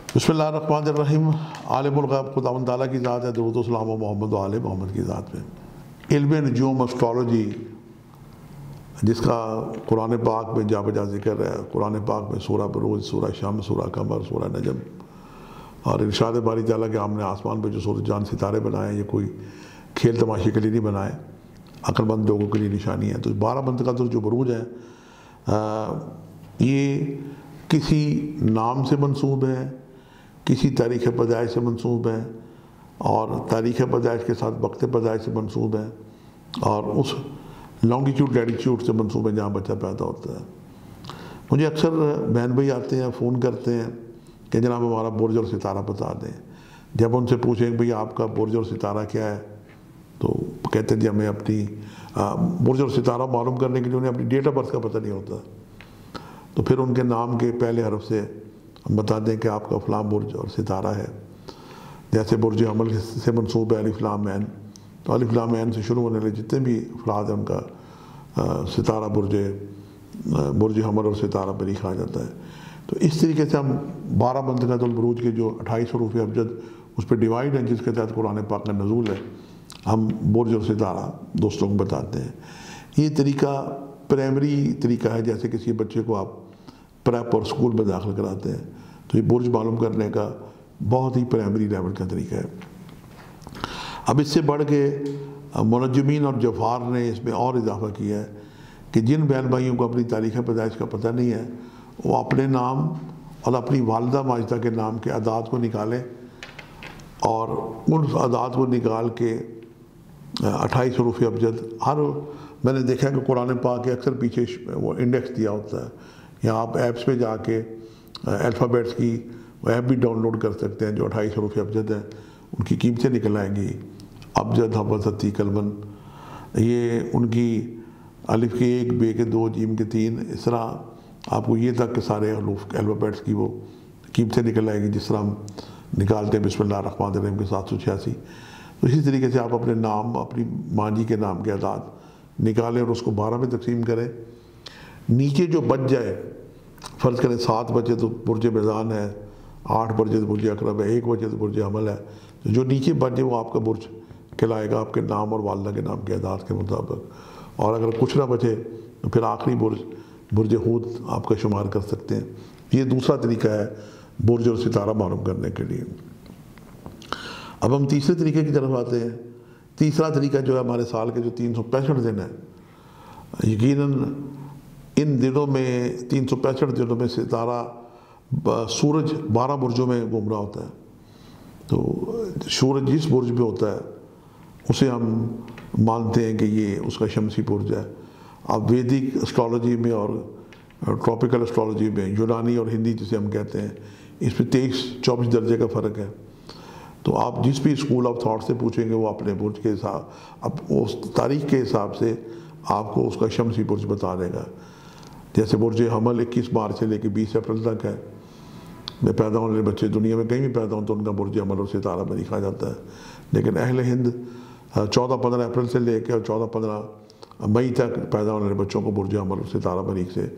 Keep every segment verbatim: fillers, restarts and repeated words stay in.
بسم اللہ الرحمن الرحیم۔ عالم الغیب خداوند تعالیٰ کی ذات ہے، درود و سلام و محمد و آل محمد کی ذات میں۔ علم نجوم اسٹرالوجی جس کا قرآن پاک میں جا بجا ذکر ہے، قرآن پاک میں سورہ بروج، سورہ شمس، سورہ قمر، سورہ نجم، اور ارشاد باری تعالیٰ کہ ہم نے آسمان پہ جو سورج چاند ستارے بنائے ہیں یہ کوئی کھیل تماشے کے لیے نہیں بنائے، عقل مند لوگوں کے لیے نشانی ہے۔ تو بارہ منتقل جو بروج ہیں یہ کسی نام سے منسوب ہے، کسی تاریخ پیدائش سے منسوب ہے، اور تاریخ پیدائش کے ساتھ وقت پیدائش سے منسوب ہے، اور اس لانگیٹیوڈ لیٹیٹیوڈ سے منسوب ہے جہاں بچہ پیدا ہوتا ہے۔ مجھے اکثر بہن بھائی آتے ہیں، فون کرتے ہیں کہ جناب ہمارا برج اور ستارہ بتا دیں۔ جب ان سے پوچھیں کہ بھئی آپ کا برج اور ستارہ کیا ہے تو کہتے ہیں جی ہمیں اپنی برج اور ستارہ معلوم کرنے کے لیے انہیں اپنی ڈیٹ آف برتھ کا پتہ نہیں ہوتا، تو پھر ان کے نام کے پہلے حرف سے ہم بتا دیں کہ آپ کا فلاں برج اور ستارہ ہے۔ جیسے برج حمل سے منسوب ہے الف لام عین، تو الف لام عین سے شروع ہونے والے جتنے بھی افراد ہیں ان کا ستارہ برج برج حمل اور ستارہ پہ لکھا جاتا ہے۔ تو اس طریقے سے ہم بارہ منتقل البروج کے جو اٹھائیس حروف ابجد اس پہ ڈیوائیڈ ہیں جس کے تحت قرآن پاک کا نزول ہے، ہم برج اور ستارہ دوستوں کو بتاتے ہیں۔ یہ طریقہ پرائمری طریقہ ہے، جیسے کسی بچے کو آپ پریپ اور اسکول میں داخل کراتے ہیں تو یہ برج معلوم کرنے کا بہت ہی پرائمری لیول کا طریقہ ہے۔ اب اس سے بڑھ کے منجمین اور جفار نے اس میں اور اضافہ کیا ہے کہ جن بہن بھائیوں کو اپنی تاریخ پیدائش کا پتہ نہیں ہے وہ اپنے نام اور اپنی والدہ ماجدہ کے نام کے اعداد کو نکالیں، اور ان اعداد کو نکال کے اٹھائیس حروف ابجد، ہر میں نے دیکھا کہ قرآن پاک کے اکثر پیچھے وہ انڈیکس دیا ہوتا ہے، یا آپ ایپس پہ جا کے الفابیٹس کی ایپ بھی ڈاؤن لوڈ کر سکتے ہیں جو اٹھائیس حروف ابجد ہیں، ان کی قیمتیں نکل آئیں گی۔ ابجد حبت تی کلمن، یہ ان کی الف کے ایک، بے کے دو، جیم کے تین، اس طرح آپ کو یہ تک کہ سارے حروف الفابیٹس کی وہ قیمتیں نکل آئیں گی جس طرح ہم نکالتے ہیں بسم اللہ الرحمن الرحیم کے سات سو چھیاسی۔ تو اسی طریقے سے آپ اپنے نام، اپنی ماں جی کے نام کے اعداد نکالیں اور اس کو بارہ میں تقسیم کریں۔ نیچے جو بچ جائے، فرض کریں سات بجے تو برج میزان ہے، آٹھ بجے تو برج اقرب ہے، ایک بجے تو برج حمل ہے، تو جو نیچے بچ جائے وہ آپ کا برج کہلائے گا آپ کے نام اور والدہ کے نام کے اعداد کے مطابق۔ اور اگر کچھ نہ بچے تو پھر آخری برج برج ہود آپ کا شمار کر سکتے ہیں۔ یہ دوسرا طریقہ ہے برج اور ستارہ معلوم کرنے کے لیے۔ اب ہم تیسرے طریقے کی طرف آتے ہیں۔ تیسرا طریقہ جو ہے ہمارے سال کے جو تین سو پینسٹھ دن ہیں، یقیناً ان دنوں میں تین سو پینسٹھ دنوں میں ستارہ سورج بارہ برجوں میں گھوم رہا ہوتا ہے، تو سورج جس برج میں ہوتا ہے اسے ہم مانتے ہیں کہ یہ اس کا شمسی برج ہے۔ اب ویدک اسٹرالوجی میں اور ٹراپیکل اسٹرالوجی میں، یونانی اور ہندی جسے ہم کہتے ہیں، اس میں تیئیس چوبیس درجے کا فرق ہے۔ تو آپ جس بھی اسکول آف تھاٹ سے پوچھیں گے وہ اپنے برج کے حساب، اب اس تاریخ کے حساب سے آپ کو اس کا شمسی برج بتا دے گا۔ جیسے برج حمل اکیس مارچ سے لے کے بیس اپریل تک ہے، میں پیدا ہونے والے بچے دنیا میں کہیں بھی پیدا ہوں تو ان کا برج حمل اور ستارہ میں لکھا جاتا ہے۔ لیکن اہل ہند چودہ پندرہ اپریل سے لے کے اور چودہ پندرہ مئی تک پیدا ہونے والے بچوں کو برج حمل اور ستارہ مریخ سے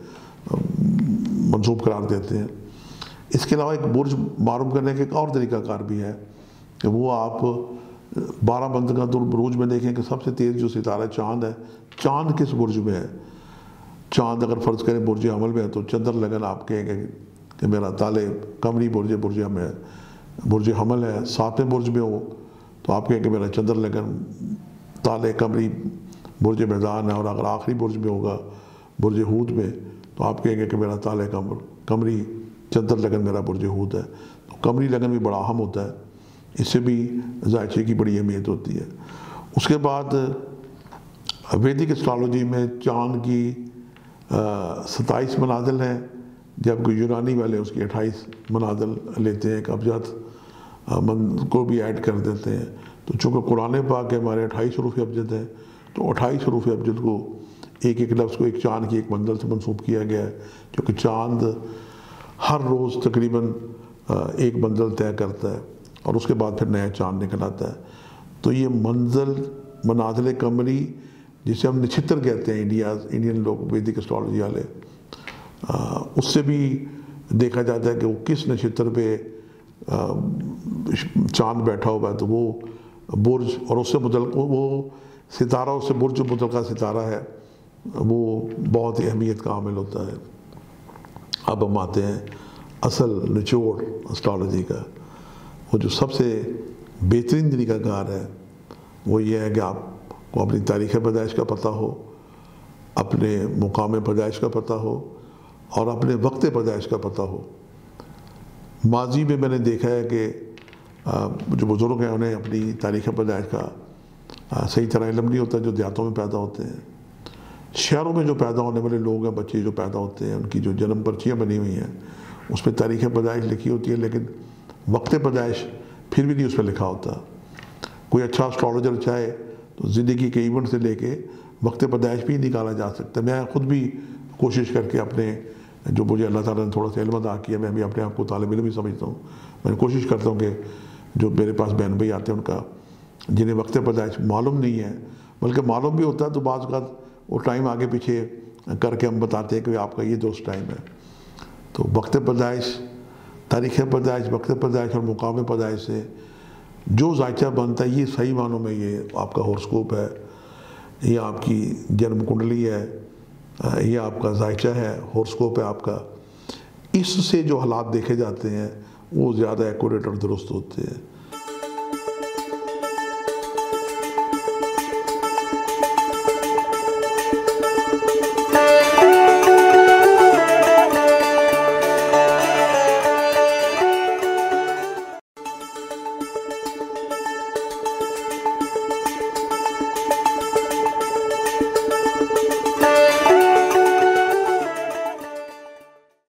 منسوب قرار دیتے ہیں۔ اس کے علاوہ ایک برج معلوم کرنے کا ایک اور طریقہ کار بھی ہے کہ وہ آپ بارہ منتقل البروج میں دیکھیں کہ سب سے تیز جو ستارہ چاند ہے، چاند کس برج میں ہے۔ چاند اگر فرض کریں برج حمل میں ہے تو چندر لگن آپ کہیں گے کہ میرا تالے قمری برج برج میں ہے، برج حمل ہے ساتویں برج میں ہو تو آپ کہیں کہ میرا چندر لگن تالے قمری برج میدان ہے، اور اگر آخری برج میں ہوگا برج ہود میں تو آپ کہیں گے کہ میرا تالے قمر قمری چندر لگن میرا برج ہود ہے۔ تو قمری لگن بھی بڑا اہم ہوتا ہے، اس سے بھی ذائچے کی بڑی اہمیت ہوتی ہے۔ اس کے بعد ویدک اسٹرالوجی میں چاند کی ستائیس منازل ہیں، جبکہ یونانی والے اس کی اٹھائیس منازل لیتے ہیں، ایک ابجد کو بھی ایڈ کر دیتے ہیں۔ تو چونکہ قرآن پاک کے ہمارے اٹھائیس حروف ابجد ہیں تو اٹھائیس حروف ابجد کو ایک ایک لفظ کو ایک چاند کی ایک منزل سے منسوب کیا گیا ہے، کیونکہ چاند ہر روز تقریباً ایک منزل طے کرتا ہے اور اس کے بعد پھر نیا چاند نکل آتا ہے۔ تو یہ منزل منازل قمری جسے ہم نچھتر کہتے ہیں انڈیا انڈین لوگ ویدک اسٹرالوجی والے، اس سے بھی دیکھا جاتا ہے کہ وہ کس نچھتر پہ چاند بیٹھا ہوا ہے تو وہ برج، اور اس سے متعلق وہ ستارہ، اس سے برج جو متعلقہ ستارہ ہے وہ بہت ہی اہمیت کا عامل ہوتا ہے۔ اب ہم آتے ہیں اصل نچوڑ اسٹرالوجی کا، وہ جو سب سے بہترین طریقہ کار ہے وہ یہ ہے کہ آپ کو اپنی تاریخ پیدائش کا پتہ ہو، اپنے مقام پیدائش کا پتہ ہو، اور اپنے وقت پیدائش کا پتہ ہو۔ ماضی میں میں نے دیکھا ہے کہ جو بزرگ ہیں انہیں اپنی تاریخ پیدائش کا صحیح طرح علم نہیں ہوتا، جو دیہاتوں میں پیدا ہوتے ہیں۔ شہروں میں جو پیدا ہونے والے لوگ ہیں، بچے جو پیدا ہوتے ہیں، ان کی جو جنم پرچیاں بنی ہوئی ہیں اس میں تاریخ پیدائش لکھی ہوتی ہے، لیکن وقت پیدائش پھر بھی نہیں اس پہ لکھا ہوتا۔ کوئی اچھا اسٹرالوجر چاہے تو زندگی کے ایونٹ سے لے کے وقت پیدائش بھی نکالا جا سکتا ہے۔ میں خود بھی کوشش کر کے اپنے جو مجھے اللہ تعالیٰ نے تھوڑا سا علم عطا کیا، میں بھی اپنے آپ کو طالب علم بھی سمجھتا ہوں، میں کوشش کرتا ہوں کہ جو میرے پاس بہن بھائی آتے ہیں ان کا جنہیں وقت پیدائش معلوم نہیں ہے، بلکہ معلوم بھی ہوتا ہے تو بعض اوقات وہ ٹائم آگے پیچھے کر کے ہم بتاتے ہیں کہ آپ کا یہ دوست ٹائم ہے۔ تو وقت پیدائش، تاریخ پیدائش، وقت پیدائش اور مقام پیدائش سے جو ذائچہ بنتا ہے، یہ صحیح معنوں میں یہ آپ کا ہورسکوپ ہے، یہ آپ کی جنم کنڈلی ہے، یہ آپ کا ذائچہ ہے، ہورسکوپ ہے آپ کا۔ اس سے جو حالات دیکھے جاتے ہیں وہ زیادہ ایکوریٹ اور درست ہوتے ہیں۔